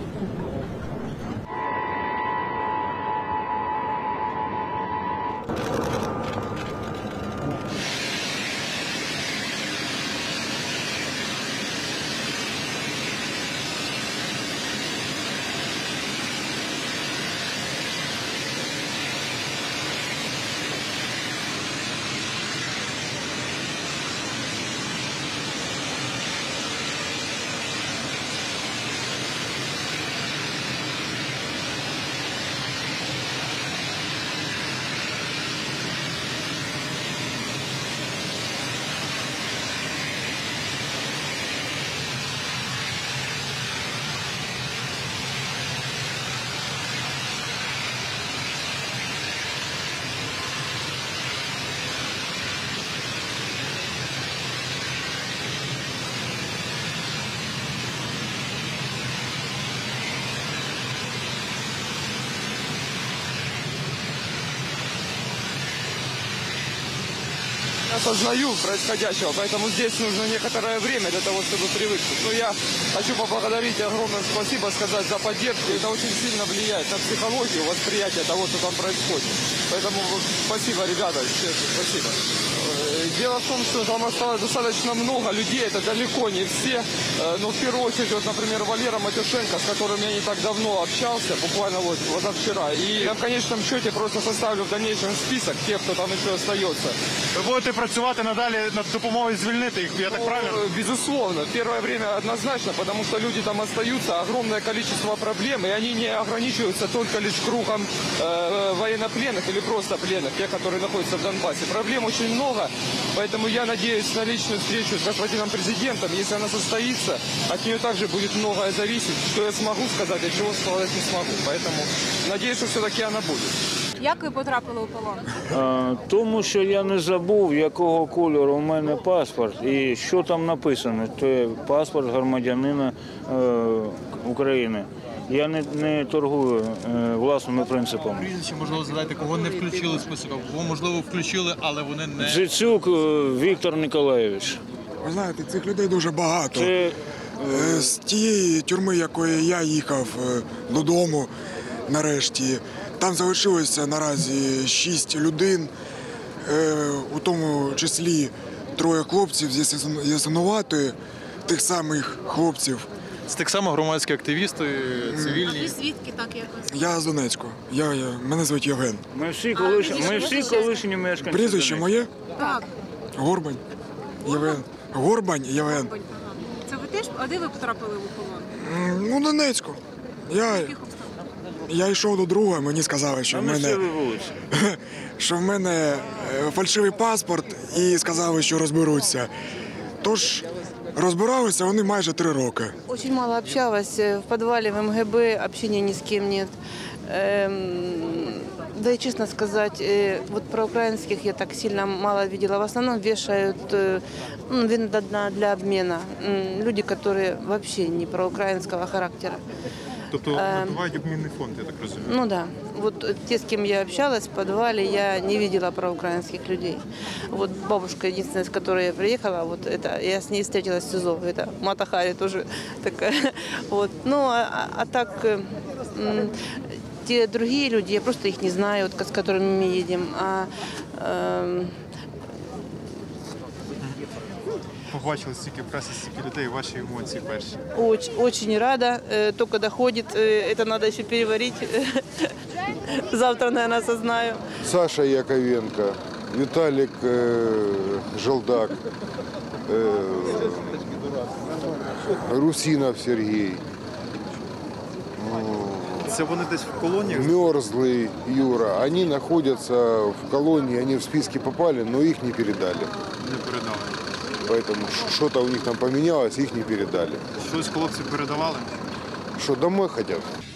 Осознаю происходящего, поэтому здесь нужно некоторое время для того, чтобы привыкнуть. Но я хочу поблагодарить и огромное спасибо сказать за поддержку. Это очень сильно влияет на психологию, восприятие того, что там происходит. Поэтому спасибо, ребята, честно, спасибо. Дело в том, что там осталось достаточно много людей, это далеко не все. Но в первую очередь, вот, например, Валера Матюшенко, с которым я не так давно общался, буквально вот позавчера. И я в конечном счете просто составлю в дальнейшем список тех, кто там еще остается. Ви будете працювати надалі над допомогою звільнити їх, я так правильно? Безусловно, в первое время однозначно, потому что люди там остаются, огромное количество проблем, и они не ограничиваются только лишь кругом военнопленных или просто пленных, тех, которые находятся в Донбассе. Проблем очень много, поэтому я надеюсь на личную встречу с господином президентом. Если она состоится, от нее также будет многое зависеть, что я смогу сказать, а чего сказать не смогу. Поэтому надеюсь, что все-таки она будет. Як ви потрапили у полон? Тому що я не забув, якого кольору у мене паспорт і що там написано. Це паспорт громадянина України. Я не торгую власними принципами. Прізвище, можливо, згадайте, кого не включили в список, кого, можливо, включили, але вони не... Джицюк Віктор Ніколаєвич. Ви знаєте, цих людей дуже багато. З тієї тюрми, якої я їхав додому нарешті, там залишилося наразі 6 людей, у тому числі 3 хлопців з Ясинуватої, тих самих хлопців. Це так само громадські активісти, цивільні. Ви звідки так якось? Я з Донецьку. Мене звуть Євген. Ми всі колишні мешканці. Прізвище моє? Так. Горбань. Євген. Горбань Євген. Це ви теж? А де ви потрапили у полон? Ну, Донецьку. Я йшов до друга, мені сказали, що в мене фальшивий паспорт і сказали, що розберуться. Тож розбиралися вони майже 3 роки. Очень мало общалась. В подвале в МГБ общения ни с кем нет. Да и честно сказать, вот про украинских я так сильно мало видела. В основном вешают для обмена. Люди, которые вообще не про украинского характера. Тобто набувають обмінний фонд, я так розумію? Ну да. Вот те, с кем я общалась в подвале, я не видела проукраинских людей. Вот бабушка, единственная, с которой я приехала, вот это, я с ней встретилась в СИЗО, это Мата Хари тоже такая. Вот. Ну, а так, те другие люди, я просто их не знаю, вот, с которыми мы едем. Побачили стільки преси, стільки людей, ваші емоції перші? Очень рада, только доходит, это надо еще переварить. Завтра, наверное, осознаю. Саша Яковенко, Виталик Желдак, Русинов Сергей. Це вони десь в колоніях? Мерзлый Юра. Они находятся в колонии, они в списки попали, но их не передали. Не передали. Поэтому что-то у них там поменялось, их не передали. Щось хлопці передавали? Что, домой хотят?